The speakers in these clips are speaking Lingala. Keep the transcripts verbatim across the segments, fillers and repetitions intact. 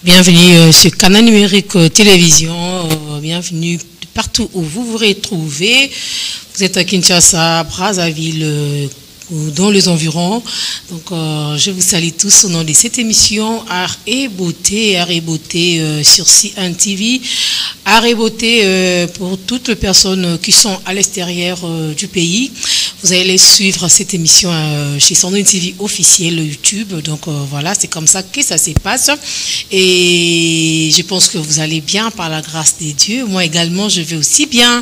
Bienvenue euh, sur Canal Numérique euh, Télévision, euh, bienvenue partout où vous vous retrouvez. Vous êtes à Kinshasa, Brazzaville, euh, ou dans les environs. Donc euh, je vous salue tous au nom de cette émission Art et Beauté, Art et Beauté euh, sur C un T V. Art et Beauté euh, pour toutes les personnes qui sont à l'extérieur euh, du pays. Vous allez suivre cette émission euh, chez Son T V officiel YouTube. Donc euh, voilà, c'est comme ça que ça se passe. Et je pense que vous allez bien par la grâce de Dieu. Moi également, je vais aussi bien.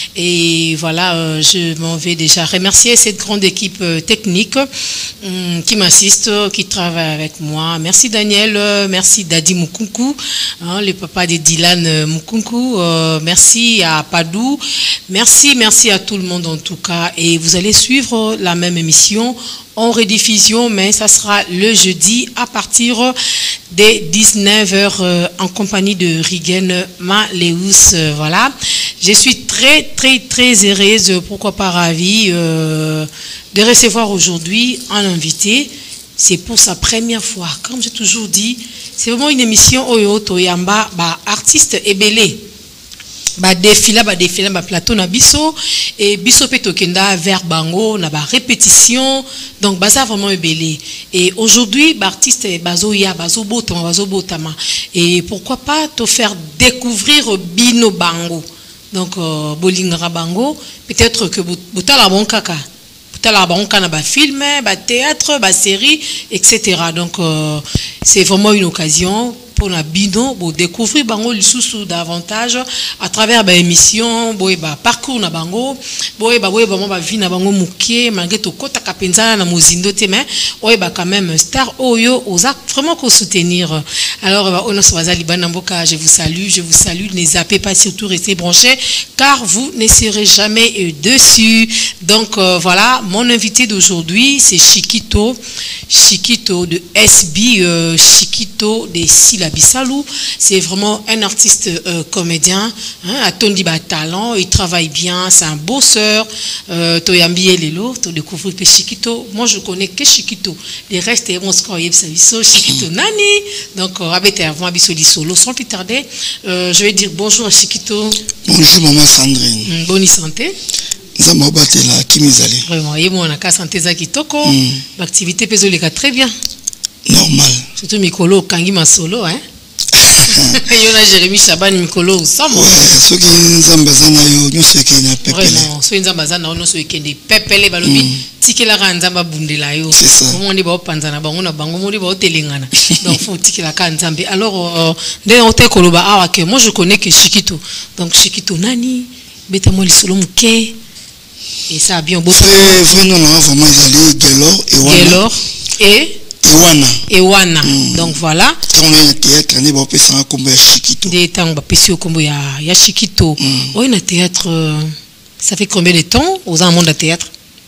Et voilà, euh, je m'en vais déjà remercier cette grande équipe euh, technique euh, qui m'assiste, qui travaille avec moi. Merci Daniel, euh, merci Dadi Mukunku, hein, le papa de Dylan euh, Mukunku. Euh, merci à Padou. Merci, merci à tout le monde en tout cas. Et vous allez suivre la même émission en rediffusion, mais ça sera le jeudi à partir des dix-neuf heures euh, en compagnie de Rigen Maleus. Euh, voilà. Je suis très, très, très heureuse, pourquoi pas ravie, euh, de recevoir aujourd'hui un invité. C'est pour sa première fois. Comme j'ai toujours dit, c'est vraiment une émission Oyo Toyamba, bah, artiste ébélé. Ba défila ba défila ba plateau na biso et biso pe tokenda vers bango na ba répétition, donc baza vraiment ébélé. Et aujourd'hui ba artiste bazo ya bazo botama bazo botama, et pourquoi pas te faire découvrir bino bango, donc euh, bolingara bango, peut-être que botala bon kaka botala bon kana ba film, ba théâtre, ba série, etc. Donc euh, c'est vraiment une occasion pour la bidon, pour découvrir bango lisusu davantage à travers ba émission, boy ba parcours na bango, boy ba boy ba mo ba vie na bango mukie malgré to kota kapenzana na mozindo te, mais oy ba quand même star oyo oza vraiment ko soutenir. Alors ba ono swaza libana mboka, je vous salue, je vous salue, ne zappez pas, surtout restez branchés car vous ne serez jamais euh, dessus. Donc euh, voilà, mon invité d'aujourd'hui c'est Chiquito, Chiquito de S B, euh, Chiquito de Sila Bissalou. C'est vraiment un artiste euh, comédien, hein, à Tondi ba talent, il travaille bien, c'est un bosseur. Euh, Toyambi et Lelo, tu découvres que Chiquito. Moi je connais que Chiquito. Les restes ils vont se croire Chiquito Nani. Donc abete avant Bisoli solo. Sans plus tarder, euh, je vais dire bonjour à Chiquito. Bonjour maman Sandrine. Mm, bonne santé. Nzamba batela kimizali. Vraiment, et moi on a qu'à santé za kitoko. L'activité peso les très bien. Normal. Surtout Mikolo Kangi Masolo, hein. Yona Jérémy Chaban Mikolo ensemble. Ouais, ceux qui nzamba zana yo nyoso ekena pepele. Vraiment, ceux nzamba zana ono so ekende pepele balobi tikela ka nzamba bundela yo. C'est ça. Mo ndi ba panzana bango na bango mo ndi ba telengana. Donc faut tikela ka nzambe. Alors dès on te koloba awa ke moi je connais que Chiquito. Donc Chiquito nani beta mo lisolo muke. Et ça a bien beau. Vrai vrai non non vraiment ils Gelor et Wana. Gelor et Ewana. Ewana. Mm. Donc voilà. On est au théâtre, on est au Pessan Kombo ya Chiquito. Des temps, Pessan Kombo ya ya Chiquito. Mm. Oh, un théâtre, euh, ça fait combien de temps aux un monde de théâtre?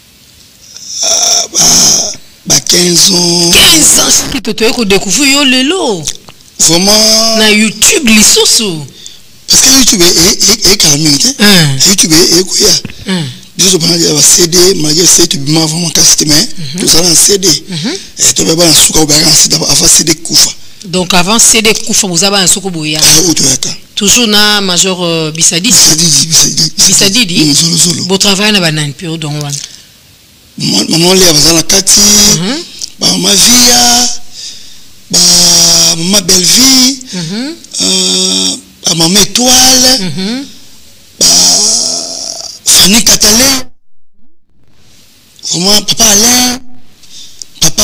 Ah, bah, bah quinze ans. quinze ans, Chiquito, tu as découvert yo lelo. Vraiment. Na YouTube, l'issoussou. Parce que YouTube est est calme, hein? YouTube est quoi? Disons que je C D, malgré C D, tu m'as vraiment cassé, mais tu as un C D. Et tu vas un souk au baran, c'est avant C D Koufa. Donc avant C D Koufa, vous avez un souk au boya. Toujours na major euh, Bissadidi. Bissadidi, Bissadidi. Bissadidi. Solo solo. Beau travail na banane pure donc one. Maman l'a dans la kati. Bah ma vie, bah ma belle vie. Euh, bah maman étoile. Bah Fanny Catalin, vraiment papa Alain, papa.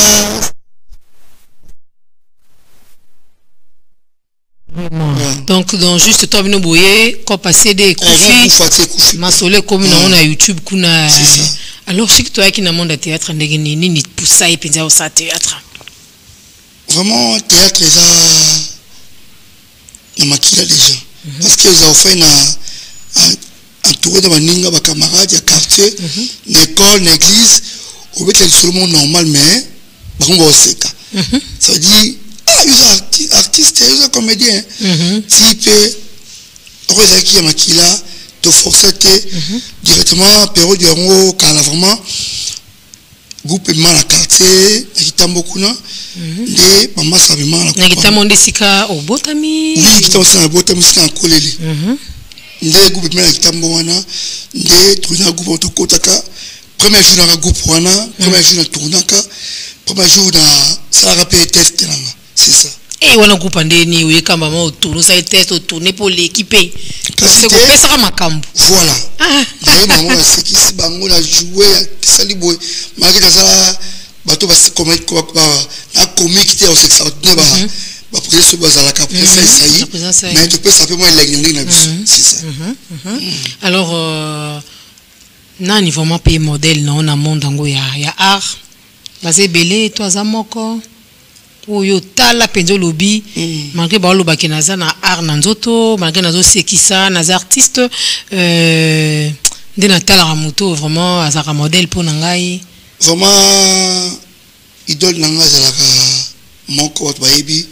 Vraiment. Ouais. Donc, dans juste toi, nous boyer, quand passer des coups, ma soleil comme on a YouTube, kuna. Alors, si toi qui n'a pas de théâtre, n'est ni ni pour ça et puis ça théâtre. Vraiment, théâtre, ça, il y a maquillé les gens. Parce qu'ils ont fait un entouré de maninga ba camarades ya quartier, l'école, l'église, au fait c'est seulement normal mais ba on va oseka. Ça veut dire ah ils sont artistes, ils sont comédiens. Type Rosa qui a makila te forcer directement période yango quand vraiment groupe ma la quartier kitambo kuna nde mama sabima la na kitambo ndisika obotami oui kitambo sana botami sika kolele nde groupe ma la kitambo wana nde tuna groupe to kotaka premier jour na groupe wana premier jour na tournaka premier jour na ça rappelle test nanga c'est ça. Et on a groupe ndeni oui kamba ma autour ça test tourner pour l'équipe c'est que pesa kama makambo voilà mais maman c'est qui si bango na jouer sali boy malgré ça bato ba commettre quoi na comique te au sexe ne ba ba président ba za la capre ça ça mais tu peux ça peut moi l'église na biso c'est ça. Alors euh, nani vraiment pays modèle non na monde ngo ya ya art basé belé toi za moko oyo tala penzo lobby malgré ba loba ke naza na art na nzoto malgré nazo sekisa na artiste euh de na tala moto vraiment azaka modèle pour ngai vraiment idole nanga za la moko wat baebi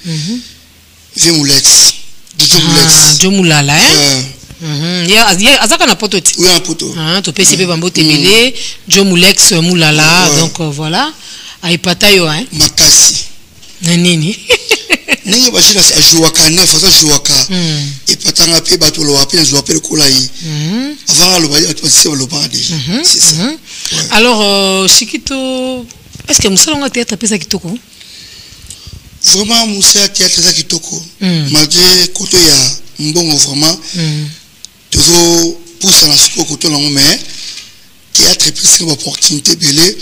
Vimulex Vimulex Jomulala hein mhm ya ya azaka na poto ti oui un poto ah to pesibe bambo temele Jomulex Mulala donc voilà aipata yo hein makasi nini ningi bashina sa jouaka ne faza jouaka et patanga pe bato lo apena zo apel kolai avant le bail to se lo ba déjà c'est ça. Alors Shikito est-ce que musalonga théâtre pesa kitoko vraiment musa théâtre za kitoko malgré koto ya mbongo vraiment toujours pousse na siko koto na mais théâtre presque une opportunité belé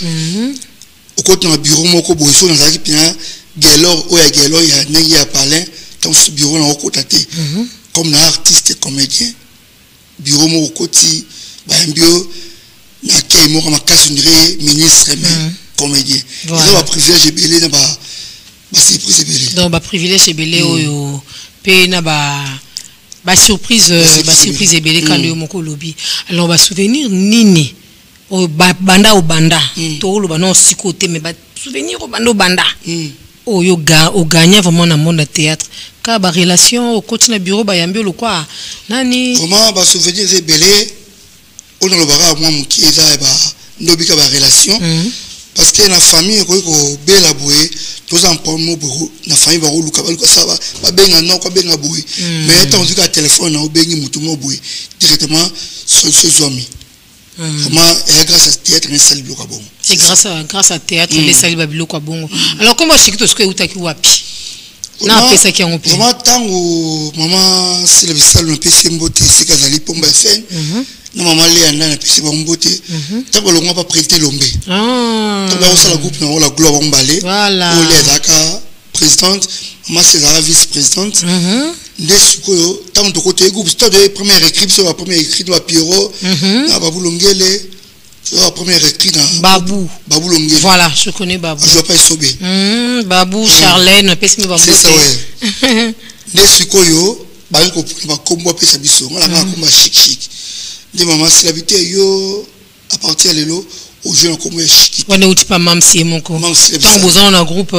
au côté na bureau moko boiso na zaki bien Gelor ou ya Gelor ya nengi ya palin dans ce bureau na okotate comme un artiste et comédien bureau mo okoti ba mbio na kay mo kama kasundire ministre mais comédien ils ont un privilège belé na ba ba surprise belé donc ba privilège belé oyo pe na ba ba surprise ba surprise belé quand yo moko lobby alors ba souvenir nini o banda o banda to lo ba non si côté mais ba souvenir o banda o banda oh yo ga o gagner vraiment dans monde théâtre ka ba relation au coach na bureau ba yambio lo quoi nani vraiment ba souvenir c'est belé on le bara moi mon qui est ba ndobi ka ba relation parce que la famille ko ko bela boye tous en pour mo bureau na famille ba ko luka ba ko ça ba benga non ko benga boye mais tant que téléphone na o bengi mutu mo boye directement sur ce ami. Comment et grâce à théâtre les salles bloquent bon. C'est grâce à grâce à théâtre les salles bloquent bon. Alors comment Shikito ce que utaki wapi? Na pesa ki ngopi. Maman tango maman c'est le salon P C Mbote c'est kazali pomba fen. Na maman Léana na P C Mbote. Tango longa pas prêter l'ombe. Ah. Tango on la groupe na la gloire ombalé. Voilà. On les daka présidente, maman c'est la vice-présidente. Les sukoyo tant de côté groupe c'est de première écrit sur la première écrit de Pierrot na Babou Longele sur la première écrit dans Babou Babou Longele voilà je connais Babou je vais pas sauver Babou Charlène pesi Babou c'est ça ouais les sukoyo ba ko ba kombo pesa biso ngala nga komba chic chic de maman c'est l'habitude yo à partir de lelo au jeu comme chic on est outil pas mam si moko tant besoin dans groupe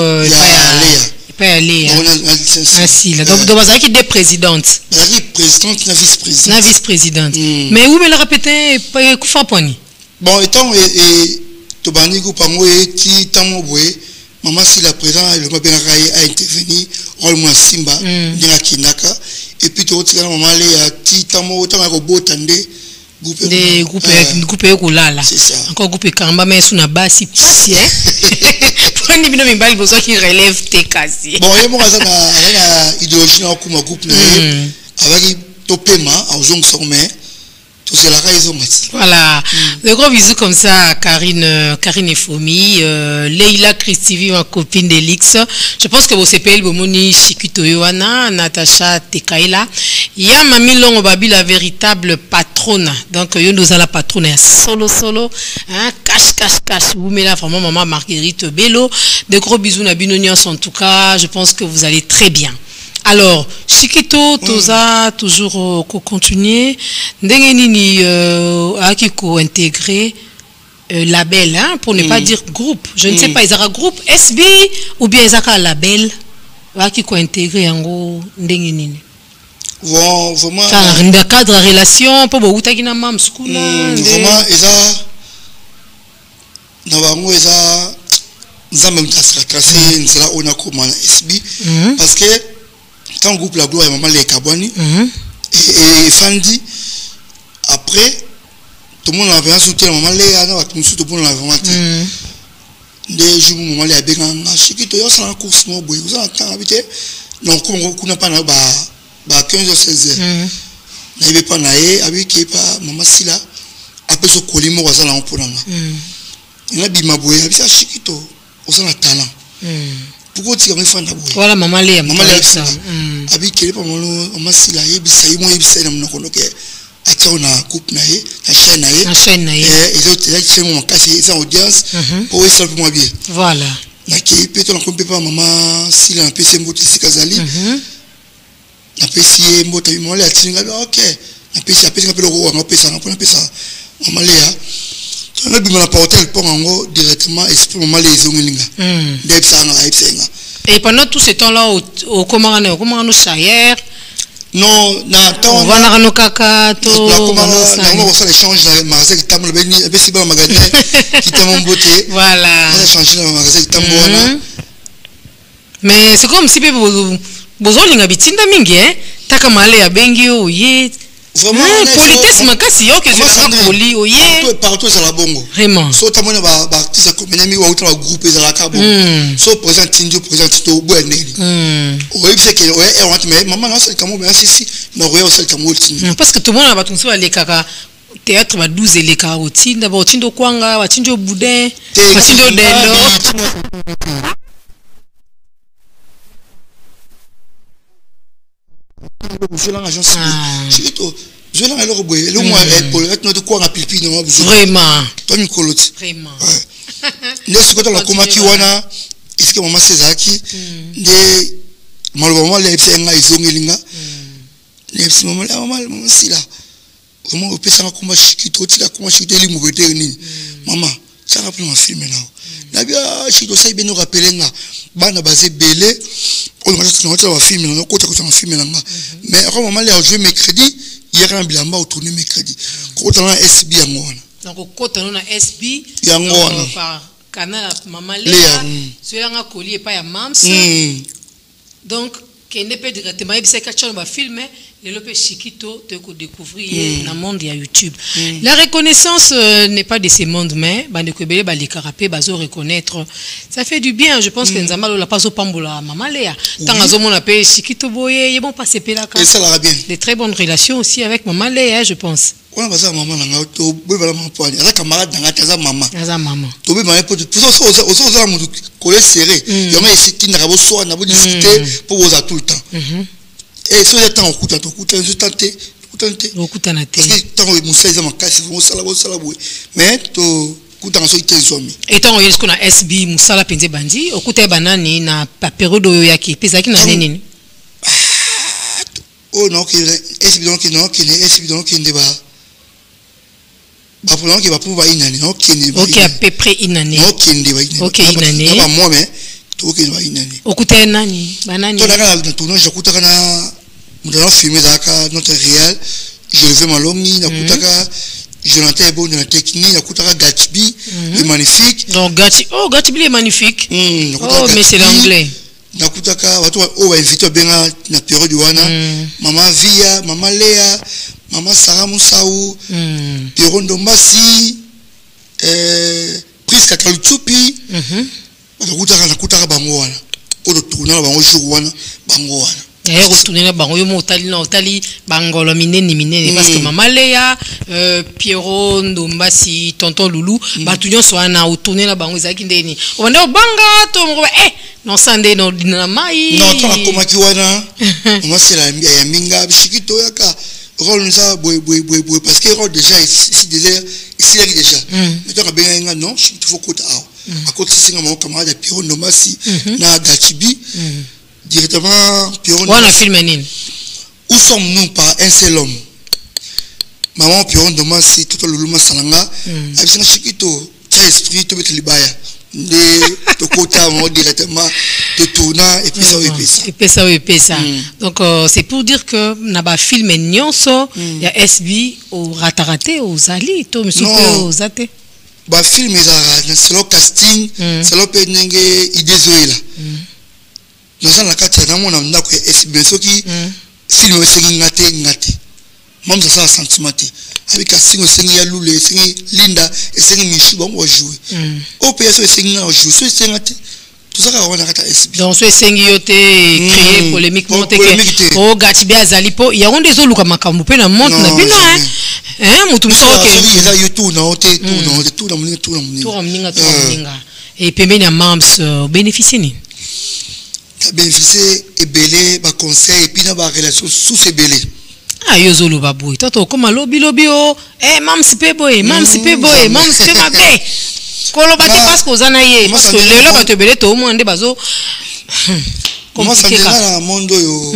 pas aller ainsi là donc donc qui des présidentes la présidente la vice-présidente la vice-présidente mais où me le répéter pas kufa poni bon étant et to bani ko pango et ti tamo boy maman si la présidente le mabena a intervenu rôle moi simba ndinga kinaka et puis to tika maman le ya ti tamo otanga ko botande groupe des groupes groupe ko lala encore groupe kamba mais sous na basi pasi hein ni bino mimbali bozo qui relève te kasi bon et moi ça na idéologie na kuma groupe na avec topema en zone sommet tout c'est la raison voilà le gros bisou comme ça Karine Karine et Fomi euh, Leila Christivi ma copine d'Elix je pense que vous s'appelez Bomoni Shikito Yohana Natacha Tekaila ya Mami Longo Babi la véritable patronne donc yo nous a la patronne solo solo hein cache cache cache vous mettez là vraiment maman Marguerite Bello de gros bisous na binonias en tout cas je pense que vous allez très bien. Alors, Shikito, Toza, toujours euh, continuer. Ndengenini euh, a qui co intégrer euh, label, hein, pour ne mm. pas dire groupe. Je ne mm. sais pas, ils ont un groupe S B ou bien ils ont un label. A qui co intégrer en gros Ndengenini. Bon, vraiment. Dans le cadre de relation, pas beaucoup de gens qui n'ont pas vraiment, ils ont na bango eza nzambe mtasra tracé nzela ona koma na S B parce que quand groupe la gloire maman les kabwani et fandi après tout le monde avait un soutien maman les ana ba tout tout le monde avait vraiment des jours maman les abenga nga shikito yo sana course mo boy vous entend habité donc on kuna pas na ba ba quinze heures seize heures na ibe pa na ye abiki pa maman sila après ce colimo wa sala on nga ina bima boy abisa shikito osana talent pourquoi tu as fait d'abord voilà maman Léa maman Léa ça abi kele pa molo maman sila yebisa yimo yebisa na mnoko ke atia na coupe na ye na chaîne na ye na chaîne na ye et ils ont été chez mon casse ils ont audience pour ça pour moi bien voilà na ki peut-on compter pas maman sila na pc mbote sikazali na pc mbote maman Léa tinga OK na pc apesi ka pelo ko na pesa na pona pesa maman Léa on a bien la porter pour en directement esprit maman les ongelinga d'être ça na ipsenga et pendant tout ce temps là au comment on comment on charrière non na temps voilà no kaka to na on ça échange dans magasin qui table ben et si ba magasin qui t'a mon beauté voilà on a changé dans magasin qui t'a bon mais c'est comme si be bozolinga bitinda mingi hein taka male ya bengi o ye vraiment politesse makasi yo que je la poli o ye partout ça la bongo vraiment so ta mona ba ba tisa ko menemi wa utra groupe za la kabo so présente tinjo présente to bo eneli o ye c'est que o e want mais maman non c'est comme bien si si no o c'est comme ultime parce que tout le monde va tunso les kaka théâtre ba douze les carottines d'abord tindo kwanga wa tindo boudin wa tindo dendo je l'en agence chito je l'en alors boy le moi pour être notre quoi rapide non vraiment toi Nicolot vraiment n'est-ce que la koma ki wana est-ce que maman Sezaki de malheureusement les psenga izongelinga les maman la maman maman sila comment on peut ça comme chito tila comme chito li mobete ni maman ça rappelle un film là na bien chito ça bien nous rappeler nga bana basé belé on va se mettre un film on côté côté un film là mais quand maman les jouer mercredi hier en bilamba au tourner mercredi côté dans S B ngona donc côté dans S B ngona par canal maman Léa celui là collier pas ya mams donc qui n'est pas directement il c'est quelque chose va filmer les lopes chiquito te découvrir dans le monde ya YouTube la reconnaissance n'est pas de ce monde mais bande ko belé ba les carapé bazo reconnaître ça fait du bien je pense que nzamba la pas au pambola maman Léa tant azo mon appel chiquito boye bon passer pela et ça la bien des très bonnes relations aussi avec maman Léa je pense on va ça maman nga to boy bala maman poani ala camarade nga taza maman taza maman to be maman pour ça ça ça ça mu ko serré yo nga isi na bo so na bo discuter pour vous à tout le temps et ce temps on coûte on coûte je tenté tenté on coûte na té tant on musa za makasi vous sala bo sala bo mais to coûte en so itenzomi et tant on est ce qu'on a S B musala penze bandi okuta banani na période oyo yaki pezaki na nini oh non qui S B donc non qui est S B donc qui ndeba ba pour donc va pour va inani non qui ndeba OK à peu près inani non qui ndeba inani OK inani pas moi mais to qui va inani okuta nani banani to daga na tournage okuta kana mudana filmer daka notre réel je le fais malongi na kutaka Jonathan est bon dans la technique na kutaka Gatsby est magnifique donc Gatsby oh Gatsby est magnifique oh mais c'est l'anglais na kutaka watu o wa invité benga na période wana maman Via maman Léa maman Sarah Moussaou Pierron Dombasi euh Prince Kakaluchupi na kutaka na kutaka bango wana o to tourner bango jour wana bango wana et retourner là bango yo mo tali na tali bangolo minene minene parce que maman Léa euh Pierron Dombasi tonton Loulou ba tunyo so na retourner là bango ezaki ndeni o bande banga to mo eh non sande no dina mai non to akoma ki wana moi c'est la ya minga bishikito yaka rôle ça boy boy boy boy parce que rôle déjà ici déjà ici là déjà mais toi benga non il faut côté à à côté singa mon camarade Pierron Dombasi na Gatsby directement Pierron on a filmé nini où sommes-nous par un seul homme maman Pierron Dombasi tout le luma salanga abisanga shikito tia esprit to betle libaya de to kota mo directement de tournant et puis ça et puis ça et puis ça et puis ça donc euh, c'est pour dire que na ba filmé nyonso ya S B au rataraté aux ali to monsieur aux até ba film ezala c'est le casting c'est le penenge idée zoela dans la carte na mona ndako S B soki film esengi ngate ngate même ça ça sentiment te avec casting esengi ya lule esengi linda esengi mishu bango jouer au P S esengi na jouer so esengi ngate tout ça on a kata S B donc so esengi yote créer polémiquement te que oh Gatibé azali po ya onde zo luka makambo pe na monte na bino hein hein mutu muso ok il a youtube na hote tout na tout na muninga tout na muninga tout na muninga tout na muninga et pembeni ya mams bénéficier ni ta bénéficier et belé ba conseil et puis na ba relation sous ces belé ah yo zo luba boy toto koma lobi lobi o eh mams pe boy mams pe boy mams pe mabe kolo bati parce que ozana ye parce que lelo ba te belé to mo ande bazo comment ça na mondo yo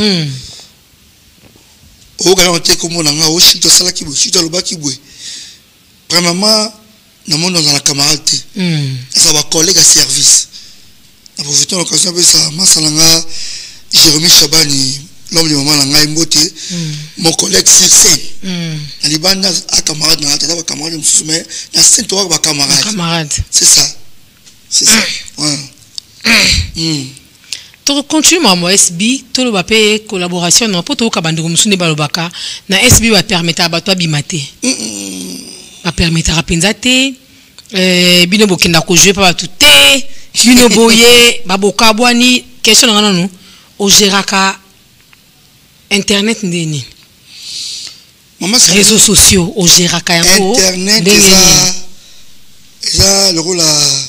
o gana te ko mona nga o shito sala ki bo shito loba ki boy premièrement na mondo dans la camarade ça va collègue à service na profiter l'occasion de ça masalanga Jérémy Chabani l'homme de maman langa imbote mon collègue sur scène na libanda a camarade na tata ba camarade mususu mais na scène to ba camarade camarade c'est ça c'est ça ouais mm to continue moi S B to lo ba pe collaboration na poto ka bandeko musune ba lobaka na S B va permettre ba to bimate ba permettre rapenza te euh bino bokenda ko jouer pa tout te bino boye ba bokabwani question ngana no o geraka internet ndeni maman réseaux sociaux o geraka yango internet ça ça le rôle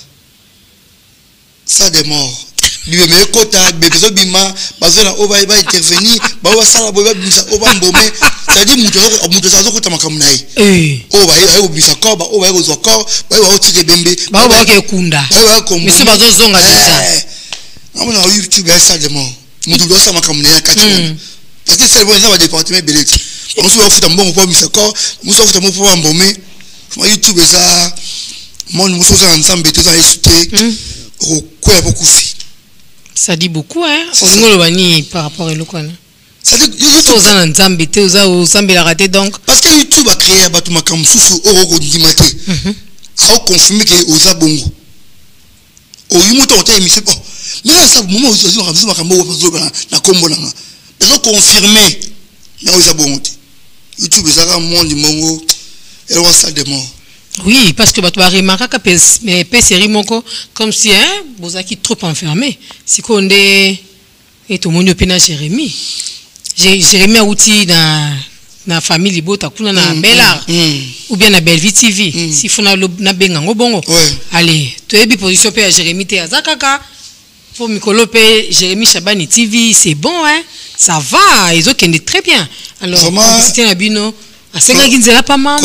ça des morts lui me kota bezo bima bazona oba ba intervenir ba wa sala boba bisa oba mbome ça dit muto muto ça zokota makamu nai eh oba ayo bisa ko ba oba ayo zoko ba wa otike bembe ba ba ke kunda ba wa ko miso bazo zonga déjà amona YouTube ya ça des morts muto do sa makamu nai kati parce que c'est bon ça va département beleti on se va futa mbongo po bisa ko muso futa mo po mbome ma YouTube ça mon muso ça ensemble te ça esute ko kwa beaucoup fi. Ça dit beaucoup, hein? On le bani par rapport à l'Okwana. Ça dit, YouTube. Aux en Zambie, aux en Zambie la raté donc. Parce que YouTube a créé un bâtiment comme Sousou, Oro, Dimate. A confirmé que aux abongo. Au Yumuto, on t'a émis. Oh, mais là, ça, moment où ils ont ramené ma cambo, na combo, na. Ils ont confirmé. Mais aux abongo. YouTube, ça a un monde du mongo. Et on ça des morts. Oui, parce que tu vas remarquer que les séries comme si hein, vous êtes trop enfermé. Si on est et tout le monde est Jérémy. Jérémy a outil dans la famille Libota, kuna na Bella ou bien na Bellevue T V. Si vous na na benga ngobongo. Allez, tu es bi position pe Jérémy te azakaka. Pour Mikolo pe Jérémy Chabani T V, c'est bon hein. Ça va, ils ont qu'elle très bien. Alors, c'était un bino. C'est là qu'il pas mal.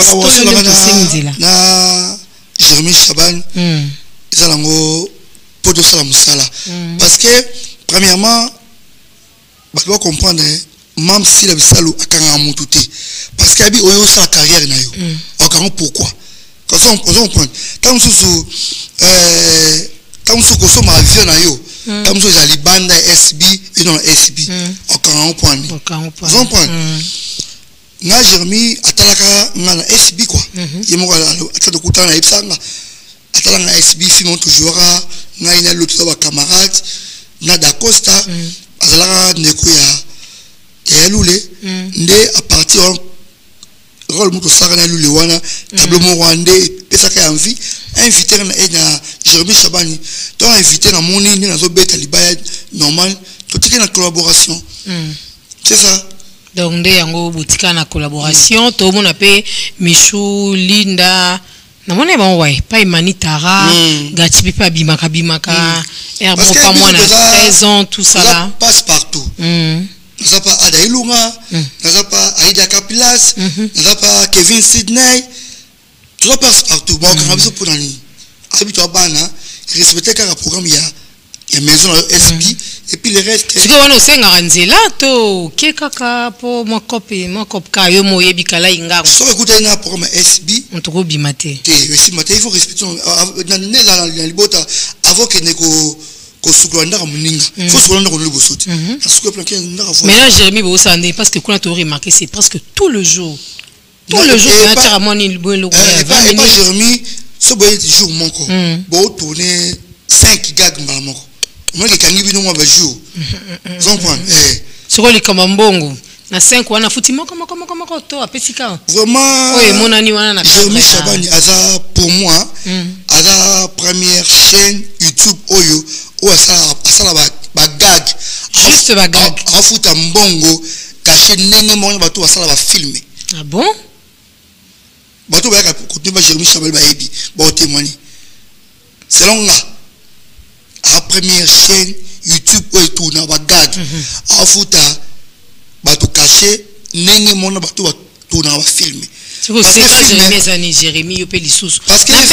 Na Jérémy Chaban, ils ont pour de ça musala. Parce que premièrement, bah doit comprendre, même si la bisalou a quand même tout parce qu'il y a eu sa carrière na yo. On pourquoi? Quand on comprend, quand sous euh quand sous consomme avion na yo, quand sous ali banda S B et non S B. On comprend. On comprend. Na Jérémy atalaka ngana S B quoi yemo kala atado kutana ipsanga atalanga S B filmo toujours na ina l'autre ba camarade na da Costa azalaka ndeko ya ya lule nde à partir rôle muto saka na lule wana tableau mo rwandais pesaka envie invité na na Jérémy Chabani to invité na moni na zo beta libaya normal to tike na collaboration c'est ça. Donc, il y a une collaboration. Tout le monde a fait Michou, Linda. Non, on est bon, ouais. Pas Imanitara, Gatibi, pas Bimaka, Bimaka. Herbo, pas moi, treize ans, tout ça là. Passe partout. Nous pas Adaïlunga, nous pas Aïda Kapilas, nous pas Kevin Sidney. Tout ça passe partout. Bon, quand on a pour l'année, habitué à Bana, respecter le programme, il y a. Il y a maison S B et puis le reste. Si on a aussi un ranzela to kekaka po mon copie mon cop kayo moye bikala inga. So écoutez un programme S B. On te go bimate. Et si maté il faut respecter dans né dans la libota avant que ne ko ko sukulanda ka muninga. Faut sukulanda ko le bosoti. Parce que plan que na ka. Mais là Jérémy bo sandé parce que qu'on a tout remarqué c'est presque tout le jour. Tout le jour il y a carrément une bonne logo. Et pas Jérémy ce boy jour moko bo tourner cinq gags mbala moko moi ke kangi bino mo ba jour vous comprenez eh sur les kamambongo na cinq wana futi moko moko moko moko to apesika vraiment oui mon ani wana na Jérémy Chabani aza pour moi aza première chaîne YouTube oyo ou asala asala ba ba gag juste ba gag afuta mbongo caché nenge mo bato asala ba filmer. Ah bon? Bato ba ka continuer ba Jérémy Chabani ba ebi ba témoigner. Selon là à première chaîne YouTube oyo tourna ba gag afuta bato caché nenge mo bato ba tourna ba filmer. C'est que c'est ça Jérémy Zani Jérémy yo pe lisusu. Parce que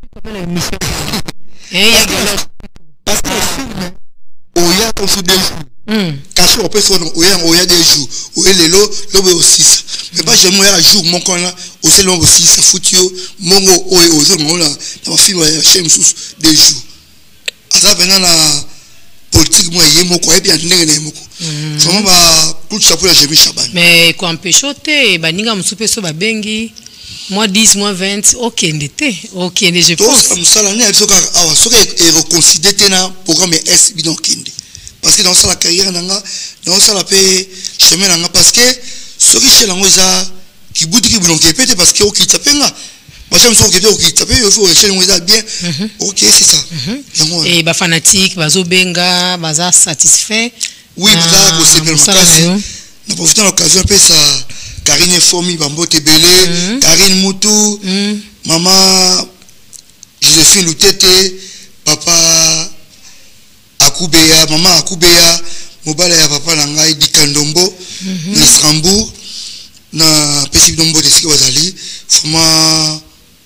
eh ya parce que oya on se deux jours caché on peut faire oya oya deux jours oya lelo lobe aussi ça mais pas jamais oya jour mon con là aussi lobe aussi ça foutio mongo oya ozo mon là dans film oya chez sous deux jours ça venant la politique moi yemo ko et bien ndenge na moko vraiment ba tout ça pour Jérémy Chabani mais ko empêchoté ba ninga msupe so ba bengi moi dix moi vingt OK ndete OK ne je pense tout ça là ne so ka awa so que reconsidérer na programme S B donc kinde parce que dans ça la carrière nanga dans ça la paix chemin nanga parce que ce qui chez lango za qui bouti qui boulon peut parce que OK tapenga parce que so que OK tapé il faut chez lango za bien OK c'est ça et ba fanatique bazo benga baza satisfait oui ça c'est bien makasi na profiter l'occasion pe ça Karine Fomi Bambote Belé, Karine Moutou, maman Joséphine Loutete, papa Akubeya, maman Akubeya, mobala ya papa Nangai Dikandombo, Nesrambourg, na Pessi Dombo de Siki Wazali, Foma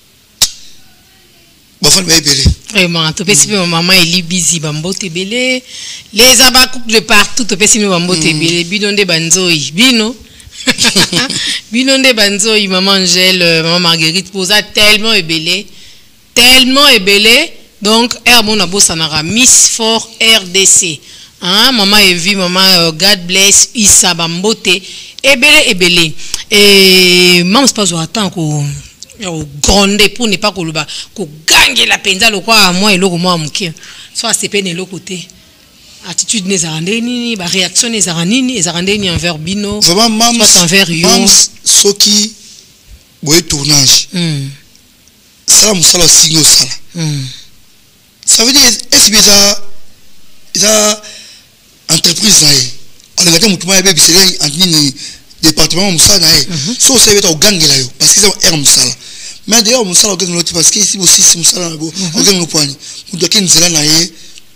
Bafan Baye Belé. Vraiment, tu peux si maman Eli Bizi Bambote Belé, les abakouk de partout, tu peux si Bambote Belé, Bidonde Banzoi, Bino. Binonde Banzoi, maman Angèle, maman Marguerite posa tellement ébélé, tellement ébélé. Donc, Herbon Abo Sanara, Miss for R D C. Hein, maman Evi, maman uh, God bless Issa Bambote, ébélé, ébélé. Et maman se passe au temps qu'on grande pour ne pas qu'on gagne la penza, le quoi à moi et l'autre moi à mon cœur. Soit c'est peine et l'autre côté. Attitude les arandeni, ba réaction les arandeni, les arandeni envers Bino. Vraiment mam envers yo. Mam soki boy tournage. Ça me sala signe sala. Ça veut dire est-ce que ça ça entreprise là. Alors que mutu ma bébé c'est un département musa na e. So c'est veut au gangue là yo parce que c'est un musala. Mais d'ailleurs musala au gangue parce que ici aussi c'est musala au gangue poani. Mutu ki nzela na e.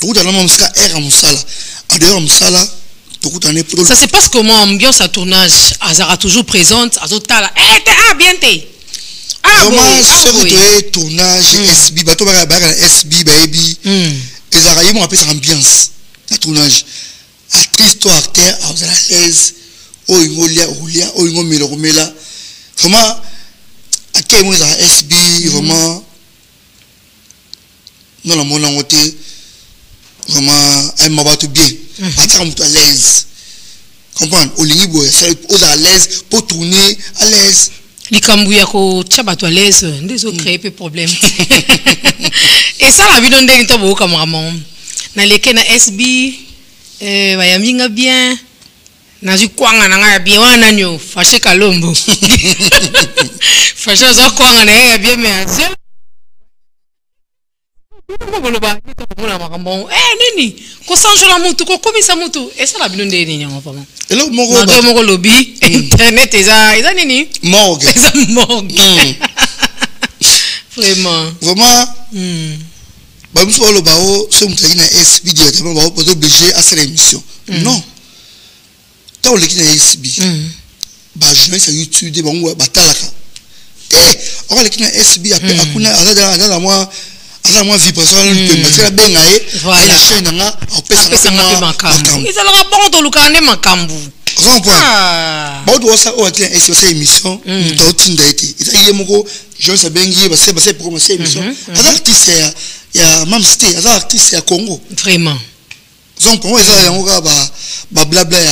Ça se passe comment ambiance à tournage Azara toujours présente Azotala eh ah bien t'es ah bon ce tournage S B bato ba ba S B baby Azara yimo appelle ça ambiance la tournage actrice toi acteur Azara l'aise o ingolia olia o ingomela komela comment akay mo za S B vraiment non la mona ngote vraiment elle m'a battu bien attends à l'aise comprendre olingi boy c'est aux à l'aise pour tourner à l'aise likambuya ko tchabato à l'aise ndezo créer peu problème et ça la vie donne des to bo cameraman na leke na S B euh bayaminga bien na zikwanga na nga bien wana nyo fâché kalombo fâché zo kwanga na ya bien mais eh nini ko sanjo la mutu ko komisa mutu et ça la bilonde ni nyama pama et là moko ba moko lobby internet eza eza nini morgue eza morgue vraiment vraiment ba mso lo ba o so mutaki na S B directement ba o obligé à cette émission non tant le qui na S B ba je sur YouTube ba ngwa batalaka eh on le qui na S B après akuna azada azada moi alors moi vibration le parce que ben ngaé la chaîne nga on peut ça makambu ils allaient bon to lukane makambu comprends ba do ça o atien et sur cette émission to tinda été il y a moko je sais bengi ba c'est ba c'est pour commencer émission az artiste ya mam cité az artiste ya Congo vraiment donc pour moi ça yango ba ba blabla ya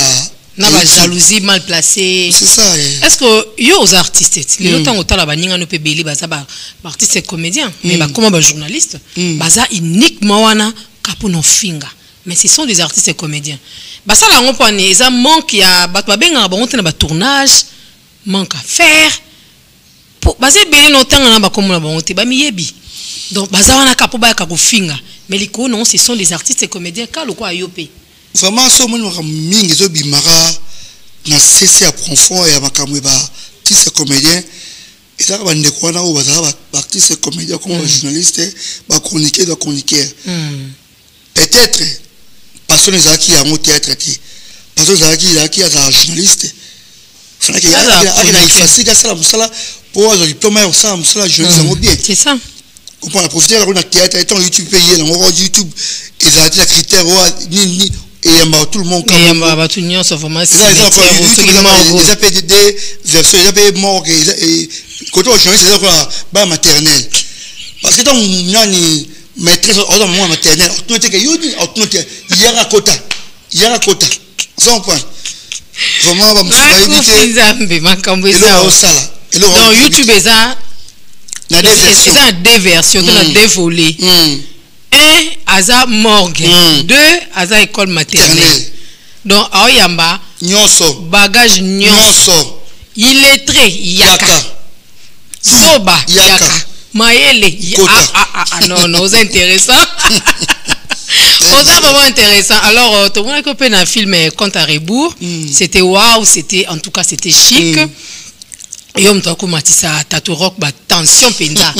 na ba jalousie mal placée. C'est ça. Est-ce que yo aux artistes, les autant autant la baninga no pe beli baza ba artiste et comédien, mais ba comment ba journaliste, baza uniquement wana kapo no finga. Mais ce sont des artistes et comédiens. Bah ça la on ils ont manque ya ba ba benga ba on na ba tournage, manque à faire. Pour baser belé no tanga na ba comme na ba on te ba miyebi. Donc baza wana kapo ba ka ko finga. Mais les co non, ce sont des artistes et comédiens ka lo kwa yopé. Vraiment so mo mingi zo bimara na cessé à profond et à makamwe ba artiste et comédien. Et ça va ndeko na o baza ba artiste et comédien comme journaliste, ba chroniqueur de chroniqueur. Peut-être parce que les acquis à mon théâtre parce que les acquis à un journaliste il y a facile à ça la pour le diplôme au ça la journaliste bien c'est ça on peut profiter de la théâtre étant YouTube payé là on YouTube et ça a des critères ni ni et il y a tout le monde et il y a tout le monde sauf moi c'est les A P D version les A P D mort et côté journaliste c'est quoi bas maternelle parce que dans nani maîtresse au moment maternel tu n'es que yudi tu n'es il y a un quota il y a un quota sans point vraiment va me éviter zambe makambo ça dans YouTube ça c'est ça deux versions dans deux volets un aza morgue deux aza école maternelle donc aoyamba nyonso bagage nyonso illettré yaka soba yaka Maëlle, ah, ah, ah, ah, non, non, c'est intéressant. C'est vraiment intéressant. Alors, tout le monde a fait un film Compte à rebours. C'était waouh, c'était, en tout cas, c'était chic. Et on m'a dit ça, Tatou Rock, bah, tension, Penda.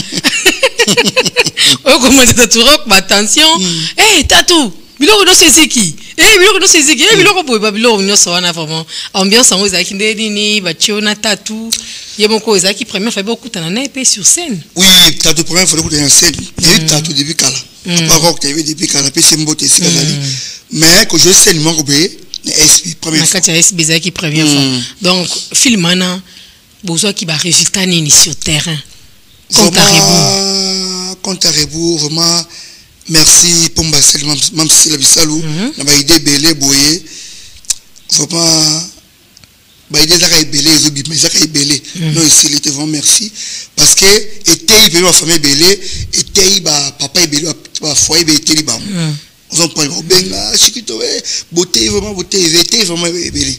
On m'a dit Tatou Rock, bah, tension. Hé, Tatou, biloko no seziki. Eh, biloko no seziki. Eh, biloko boy, bah, biloko no sawana vraiment. Ambiance en rose avec Ndedini, bah, Chiona Tatou. Il y a mon cousin qui première fait beaucoup de épée sur scène. Oui, Tatou première fois beaucoup de scène. Il y a eu Tatou depuis Kala. Pas rock, il y avait depuis Kala, puis c'est une beauté, c'est mais quand je sais le manque de S B première fois. Quand il y a S B qui première fois. Donc film maintenant, besoin qui va résultat ni sur terrain. Compte à rebours. Compte à rebours, vraiment. Merci pour m'asseoir, même si c'est la bisalou, on a idée belé boyer. Vraiment. Bah il est à belé les obis mais ça est belé non ici il était vraiment merci parce que était il peut ma famille belé était bah papa est belé bah foyer était il bah on s'en prend benga chiquito beauté vraiment beauté était vraiment belé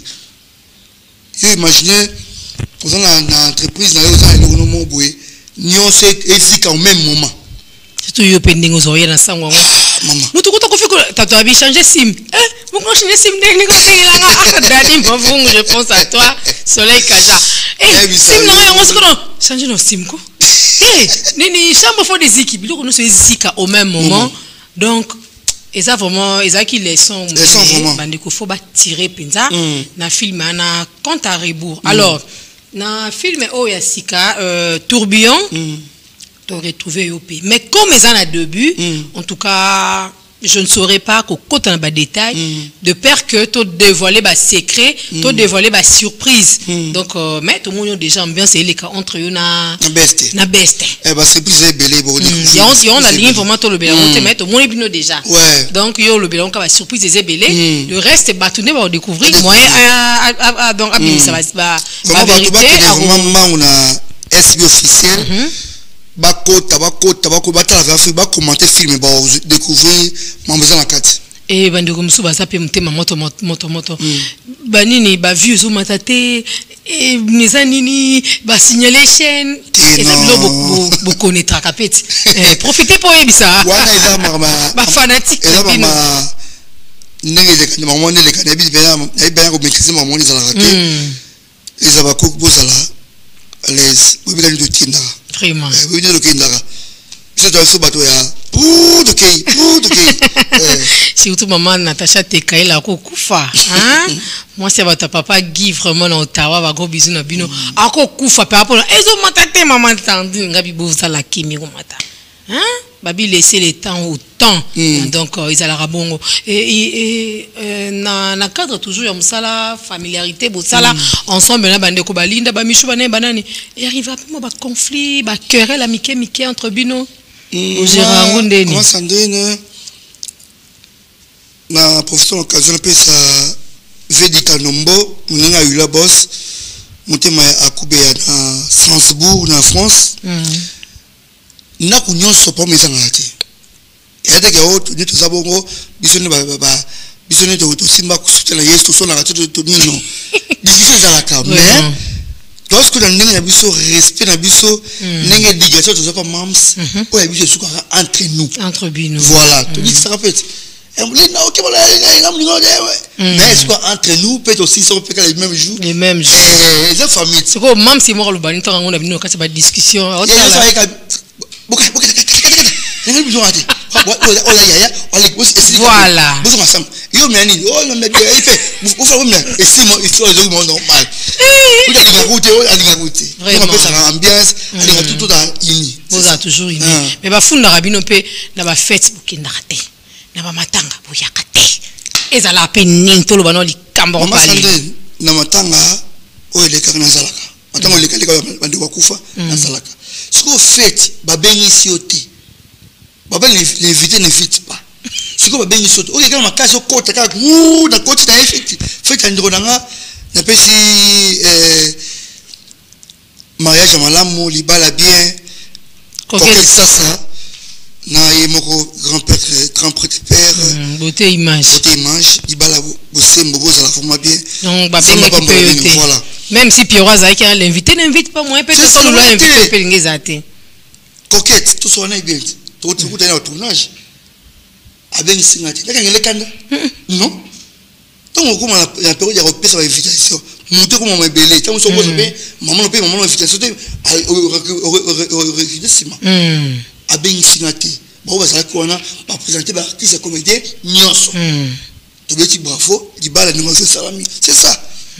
je imaginez vous en a entreprise là vous avez le nom boy nion c'est efficace au même moment surtout yo pending aux oreilles dans ça maman mutu kuta kufika tatu abi changer sim eh mon changer sim deni ko singila dani mavungu je pense à toi soleil kaja eh sim na yango siko changer no sim ko eh nini chambre fo des équipes biloko no so ezika au même moment donc et ça vraiment et ça qui les sont bande ko faut ba tirer penza na film na Compte à rebours alors na film oh ya sika tourbillon tu aurais trouvé O P. Mais comme ils en a début, mm. en tout cas, je ne saurais pas qu'au côté dans les détails, mm. de peur que tu dévoilé les secrets, tu mm. dévoilé les surprises. Mm. Donc, euh, mais tout le monde a déjà ambiance et les cas entre eux na beste. Na beste. Eh ben c'est plus belé bon. Il y a on a ligne vraiment tout le belé on te met tout le monde est déjà. Ouais. Donc yo le belé on va surprise des belé, le reste batouné va découvrir moi donc ça va la vérité vraiment on a S B officiel. Bakota bakota bakobata la version ba commenter film ba découvrir mamboza na kati et bandeko musu ba sape mutema moto moto moto banini ba view zo matate et neza nini ba signalation et ça bilo beaucoup beaucoup connaître kapeti profitez pour ebisa wana eza mama ba fanatique eza mama ndenge de maman ne le kanabi bena na bena ko maîtriser maman les ala raté les abako bozala les bobika ni dotinda vraiment oui de l'okindara c'est toi ce bateau ya pour de kei pour de kei surtout maman Natacha Tekaila ko kufa hein moi c'est votre papa Guy vraiment na Ottawa ba gros bisous na bino ako kufa par rapport ezo matate maman tandi ngabi boza la kimi ko mata hein babi laisser le temps au temps donc ils allaient à bongo et na na cadre toujours ya musala familiarité bosala ensemble na bande ko balinda ba mishu bana banani et arrive à moi ba conflit ba querelle amike mike entre bino au Gérard Ngondeni comment ça donne na professeur occasion pe ça Vedi Kanombo, on a eu la bosse, monté à Koubé à Strasbourg, en France. N'a qu'on y a ce pas mes anglais. Et à des gars, tu dis tout ça, bon, bisonne, bah, bisonne de Simba, soutenir la yes, tout ça, la rature de tout, non. Difficile à la carte, mais. Lorsque dans le biso respect dans biso n'engue digression tout ça pas mams ou ya biso suka entre nous entre nous voilà tu dis ça répète et on dit non OK voilà mais c'est quoi entre nous peut aussi ça peut les mêmes jours les mêmes jours les familles c'est quoi mams c'est moi le bani tant on a venu quand c'est pas discussion on ça là boka boka n'engue biso raté voilà vous ensemble yo mais ni oh non mais il fait vous faut même et si moi il faut les gens normal vous allez écouter vous allez écouter vraiment ça ambiance allez tout tout dans uni vous a toujours uni mais ba funda rabino pe na ba fête bokenda raté na ba matanga boyakate ezala pe ninto lo bano likambo pali na matanga o ele kana zalaka matanga le kale bande wakufa na zalaka siko fête ba bengi siote baba l'invité n'invite pas c'est quoi ba bengi siote o kana makaso kota ka wu na kota na fête fête ndiro nanga na pesi euh mariage malamu libala bien coquette ça ça na yemoko grand père grand prêtre père beauté image beauté image libala bosembo bozala forma bien donc ba benga ki peut voilà même si Pierrot Zaki l'invité n'invite pas moi peut-être qu'on l'a invité pelingezate coquette tout ça na bien tout tout dans le tournage avec singati ndaka ngele kanda non tant on comment la période ya repère sa invitation monter comment me belé tant on se pose bien maman paye maman invitation recrudescement a ben singati bon va ça qu'on a pas présenter ba artiste comédien nyonso to beti bravo di bala ni ngose salami c'est ça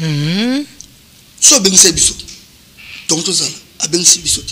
so ben c'est biso donc tout ça a ben c'est biso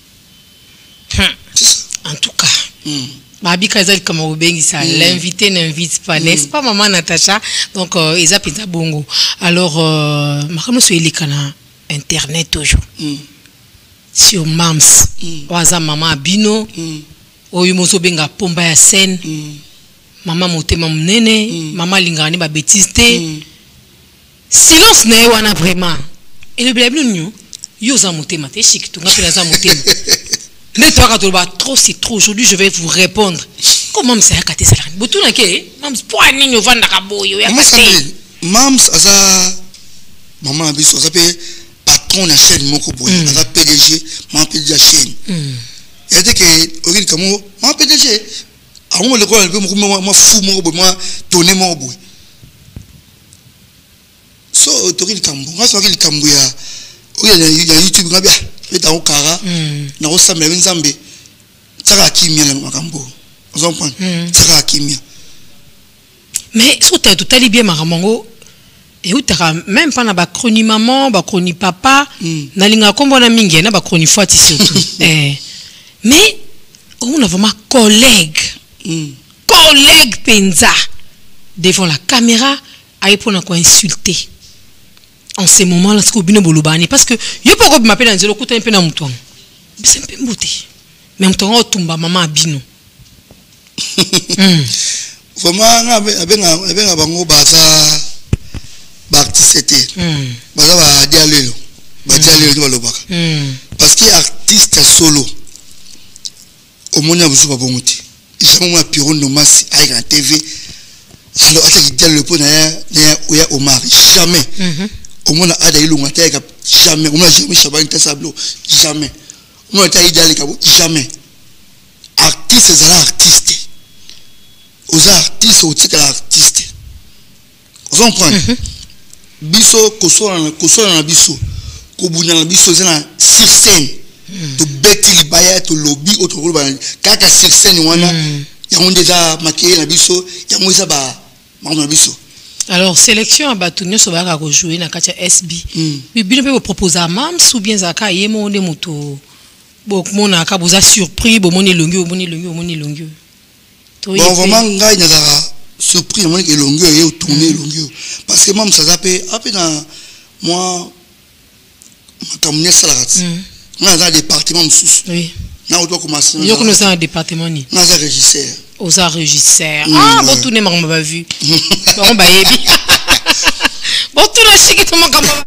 en tout cas Babi Kazal comme Obengi ça l'invité n'invite pas n'est-ce pas maman Natacha donc ils appellent bongo alors maman sur les canaux internet toujours sur mams waza maman Bino oyo moso benga pomba ya scène maman motema munene maman lingani ba bêtise te silence na wana vraiment et le blablu nyo yo za motema te chic tu ngapela za motema. Mais toi, quand trop, c'est trop. Aujourd'hui, je vais vous répondre. Comment ça a caté ça? Boutou n'a qu'é. Mams, pour un niño vendre à boyo. Mams, ça, maman a besoin. Ça peut patron de la chaîne, mon coboy. Ça P D G, maman P D G la chaîne. Il a dit que, au lieu de comme maman P D G, à moi le quoi, moi fou mon coboy, moi tourner mon coboy. So, tori le cambo. Moi, c'est le cambo ya. Il y a YouTube, il y a bien. Et au Kara, na ressemble à une Zambé. Ça va kimia na makambo. Vous comprenez? Ça va kimia. Mais surtout tout allait bien maramongo. Et où t'as même pas na ba chroni maman, ba chroni papa, na linga kombo na mingi na ba chroni fati surtout. Eh. Mais on a vraiment collègue. Collègue penza devant la caméra à pour na quoi insulter. En ces moments-là, c'est que bolobani parce que yo pas m'appeler dans le côté un peu na mouton. C'est un peu mbouté. Mais mouton on tomba maman bino. Vraiment avec avec avec bango baza ba artiste baza ba dialelo. Ba dialelo ba lobaka. Parce que artiste solo au monde vous pas bon outil. Jamais moi Pierrot Nomasi avec la T V. Alors attends il dit le pot na ya Omar jamais. Au moins à des longs jamais on a jamais Chaban Tassablo jamais on a été idéal jamais artiste c'est artiste aux artistes au titre artiste vous comprenez biso kosola kosola na biso kobunya na biso zana sur scène to beti libaya to lobby autre rôle ba kaka sur scène wana ya on déjà maquillé na biso ya mo isa ba na biso. Alors, sélection à Batounio, ça va jouer dans le S B. Mais bien, on peut proposer à Mams ou bien Zaka, et mon moto. Bon, mon a vous a surpris, bon, mon est longueur, mon est longueur, mon est longueur. Bon, vraiment, il y a surpris, mon est longueur et tourner longueur. Parce que Mams, ça s'appelle, après, dans moi, comme on est salarat, on a un département sous. Oui. On doit commencer. Il y a un département. On a un régisseur. Aux enregistreurs. Ah, bon, tout le monde m'a vu. Bon, bah, Bon, tout le chic tout mon camarade.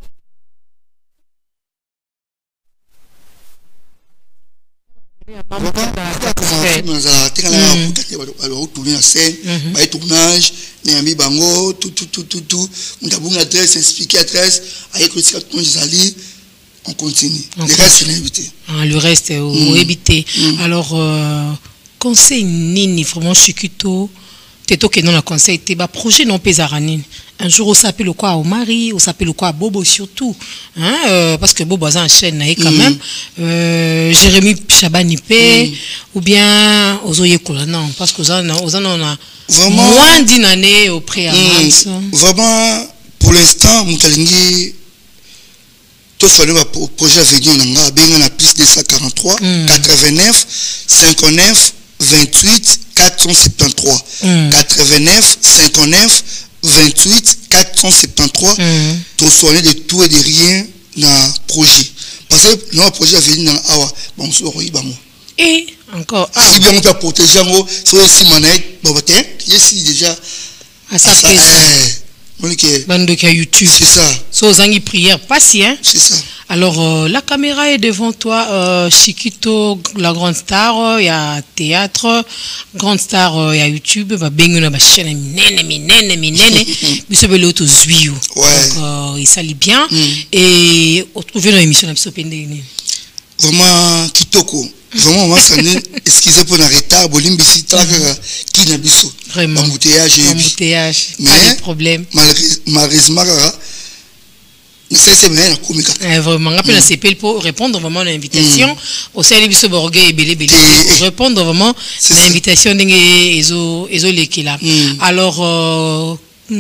tournage Néami Bango tout tout tout tout tout on a bon adresse expliquer adresse avec le site on continue le reste c'est évité le reste est évité alors conseil nini vraiment Chikito teto que non la conseil te ba projet non pesaranine un jour on s'appelle quoi au mari on s'appelle quoi Bobo surtout hein euh, parce que Bobo a en chaîne naï quand même euh, Jérémy Chabanipé ou bien Ozoye Kola non parce que ça on on a vraiment moins d'une année au préalable vraiment pour l'instant Mutalingi tout ça le projet venu on a bien la piste deux cent quarante-trois quatre-vingt-neuf cinquante-neuf vingt-huit quatre cent soixante-treize quatre-vingt-neuf cinquante-neuf vingt-huit quatre cent soixante-treize tout soigner de tout et de rien dans projet parce que le projet a venu dans awa bon sur oui bon et encore ah si bien on peut protéger ngo so si manette bon peut ici déjà à ça fait bande que YouTube c'est ça so zangi prière pas si hein c'est ça. Alors, euh, la caméra est devant toi, euh, Chikito, la grande star, il y a théâtre, grande star, il y a YouTube, va bien une chaîne, minene, minene, minene, mais ce bel autre zuiou. Donc, il s'allie bien. Et on trouve dans l'émission de vraiment, Kitoko. Vraiment, moi, ça n'est excusez pour l'arrêter, Bolimbisi, qui n'a pas vraiment. Embouteillage. Embouteillage. Pas de problème. Malheureusement, c'est vraiment rappelle C P pour répondre vraiment à l'invitation au sein de Borgé et Belé Belé pour répondre vraiment à l'invitation d'Ezo Ezo Lekila. Alors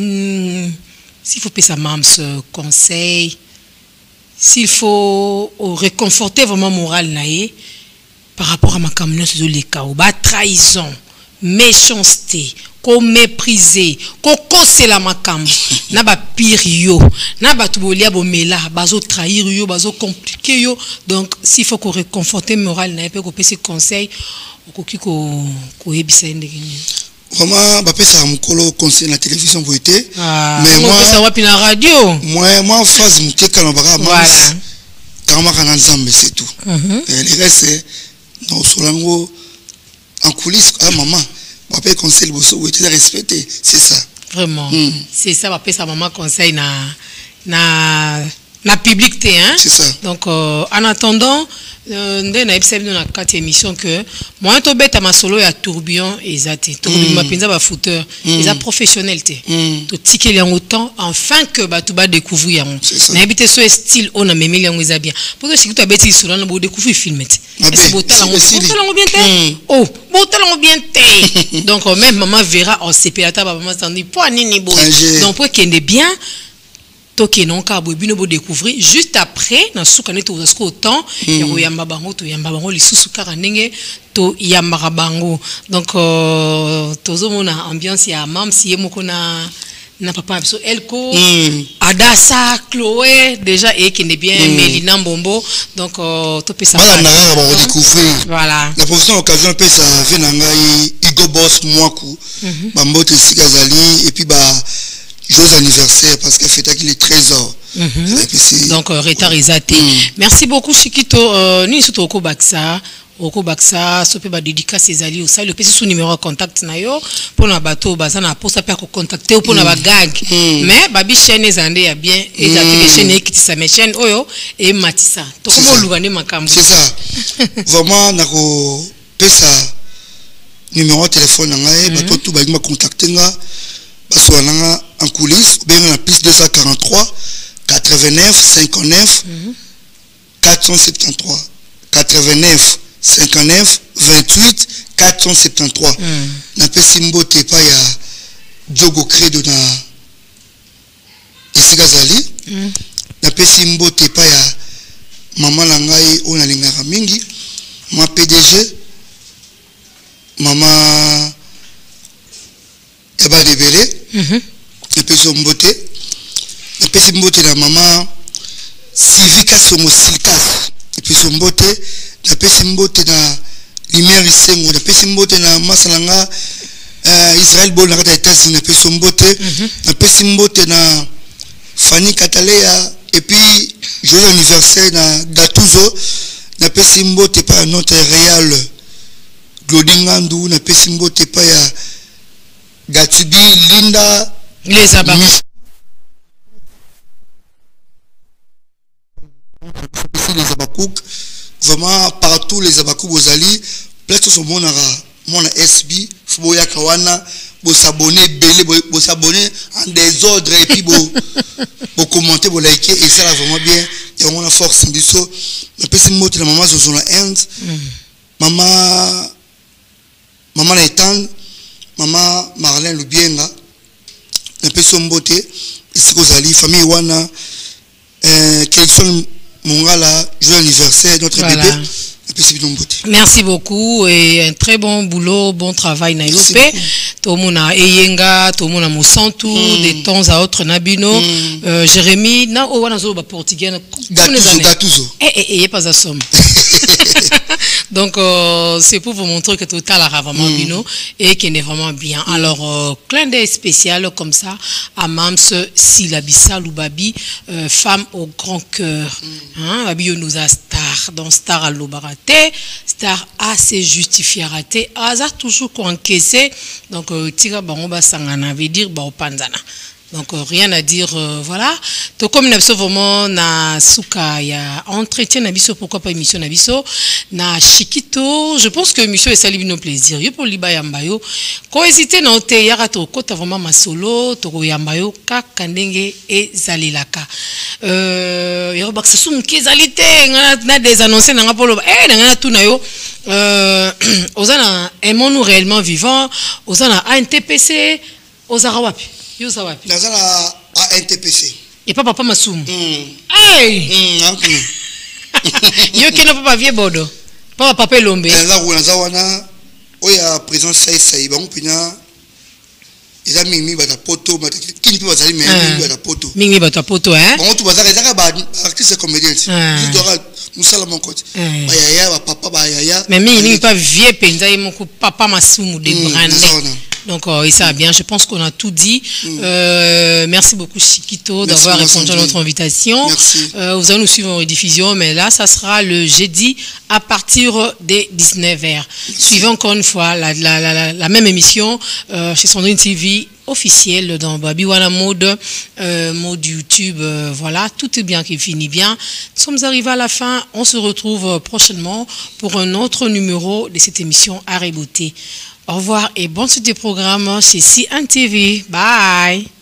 s'il faut payer sa mams conseil, s'il faut réconforter vraiment moral naé par rapport à ma camionnette Ezo Leka ou ba trahison, méchanceté, qu'on mépriser, qu'on conseille la makam, n'a pas pire yo, n'a pas tout bolia bomela, bazo trahir yo, bazo compliquer yo. Donc s'il faut qu'on réconforte moral, n'a pas qu'on peut se conseil, qu'on qui qu'on qu'on ébisse vraiment, bah ça mon colo conseil la télévision pour été. Mais moi ça va puis la radio. Moi moi phase mon quand on va voilà. Quand on va ensemble c'est tout. Et les restes non solango en coulisses ah maman. Papa conseil vous êtes respecté, c'est ça. Vraiment. Mm. C'est ça papa sa maman conseil na na na publicité hein. C'est ça. Donc euh, en attendant ndé na episode dans la quatre émission que moi to beta ma solo ya tourbillon ezate. Tourbillon ma penza ba footeur, eza professionnel té. To ticket li en autant enfin que ba tout ba découvrir yango. Na habité so style on a memé yango eza bien. Pour que si tu beti solo na bo découvrir film té. Est-ce botal yango botal bien té. Oh, botal yango bien té. Donc même maman verra en C P la table maman s'en dit pas nini bo. Donc pour qu'il ait bien toke non ka bo bino bo découvrir juste après na soukane to zasko autant ya ko yamba bango to yamba bango lisusu kara ndenge to yamba bango donc euh, tozo mona ambiance ya mam si yemoko na na papa so elko Adassa Chloé déjà et qui n'est bien Mélina Mbombo donc euh, to pesa voilà na ba découvrir voilà la profession occasion pe ça vient ngai Igo Boss Mwaku ba mbote sikazali et puis ba joyeux anniversaire parce qu'elle fait qu'il est treize ans. Mm-hmm. Donc euh, retard isaté. Mm. Merci beaucoup Chikito. Euh, nous sommes au Baksa, au Baksa, so peut ba dédicace ses alliés au ça le petit sous numéro de contact na yo pour na bateau bazana pour ça peut contacter ou pour na ba gag. Mais babi chaîne ezandé ya bien et ça fait chaîne qui sa chaîne oyo et matissa. To comment lugane makambo. C'est ça. Vraiment na ko pesa numéro de téléphone ngai bateau tout ba ma contacter nga basoana en coulisses, bien la piste deux cent quarante-trois, quatre-vingt-neuf, cinquante-neuf, quatre cent soixante-treize, quatre-vingt-neuf, cinquante-neuf, vingt-huit, quatre cent soixante-treize. Na pe simbo te pa ya Diogo Credo na Isigazali. Na pe simbo te pa ya maman langai ona lingara mingi, ma P D G, maman Eba Debele. Et puis son beauté, et puis son beauté la maman Civica Somosilikas, et puis son beauté, et puis son beauté la lumière ici, et puis son beauté la Masalanga Israël bon la États-Unis, et puis son beauté, et puis son beauté la Fanny Katalea, et puis joyeux anniversaire na Gatuzo, na Pesimbo te pas notre réal Glodingandu, na Pesimbo te pas ya Gatubi, Linda, les abats. Les abakouk, vraiment partout les abakouk Bozali, peut-être sur mon mon S B, Fuboya Kawana, vous s'abonner, belé, vous s'abonner en désordre et puis vous vous commenter, vous liker et ça va vraiment bien. Et on a force en dessous. La personne motte la maman sur la end, maman, maman Nathan, maman Marlène Lubienga, la personne beauté, et c'est que vous allez, famille Wana, quels sont Mongala, joyeux anniversaire, notre voilà. Bébé. Merci beaucoup et un très bon boulot, bon travail Nayope. Tomuna Eyenga, Tomuna Mosantu, mm. de temps à autre Nabino, mm. euh, Jérémy, na o wana zo ba portugais. Gatuzo, Gatuzo. Eh eh eh pas à somme. Donc euh, c'est pour vous montrer que total a vraiment mm. bino et qu'il est vraiment bien. Mm. Alors euh, clin d'œil spécial comme ça à Mams Silabissa Loubabi, euh, femme au grand cœur. Mm. Hein, Babi nous a star, dans star à l'Obarate, star assez justifié raté, hasard toujours qu'on encaissé. Donc tira baroba sangana veut dire ba panzana. Donc euh, rien à dire, euh, voilà. Donc comme nous vraiment na suka ya entretien nabiso, pourquoi pas émission nabiso na Chiquito. Je pense que monsieur est sali nos plaisir. Yo pour liba yambayo. Ko hésiter na te yara to kota vraiment masolo to yambayo ka kandenge e zalilaka. Euh yo baksa sum ke zalité na des annoncer na ngapolo eh na tout na yo euh ozana aimons-nous réellement vivants, ozana A N T P C, ozara wapi. Yo ça va. Dans la N T P C. Et pas papa Massoum. Mm. Hey. Mm, Yo qui ne peut pas vieux bodo. Papa papa Lombe. Là où on a wana, oya présence ça ça y va on pina. Ils a mis mis bata poto, bata qui ne peut pas aller mais mis bata poto. Mis bata poto hein. Bon tu vas ça ça ba artiste comédien. Tu dois musala mon côté. Ba yaya ba papa ba yaya. Mais mi ni pas vieux penza mon papa Massoum de Brandé. Donc, euh, et ça va bien. Je pense qu'on a tout dit. Mm. Euh, merci beaucoup, Chiquito, d'avoir répondu à notre invitation. Euh, vous allez nous suivre en rediffusion, mais là, ça sera le jeudi à partir des dix-neuf heures. Suivez encore une fois la, la, la, la, la même émission euh, chez Sandrine T V officielle dans Babiwana Mode, euh, mode YouTube. Euh, voilà, tout est bien qui finit bien. Nous sommes arrivés à la fin. On se retrouve prochainement pour un autre numéro de cette émission à Rebooté. Au revoir et bonne suite des programmes chez C un T V. Bye.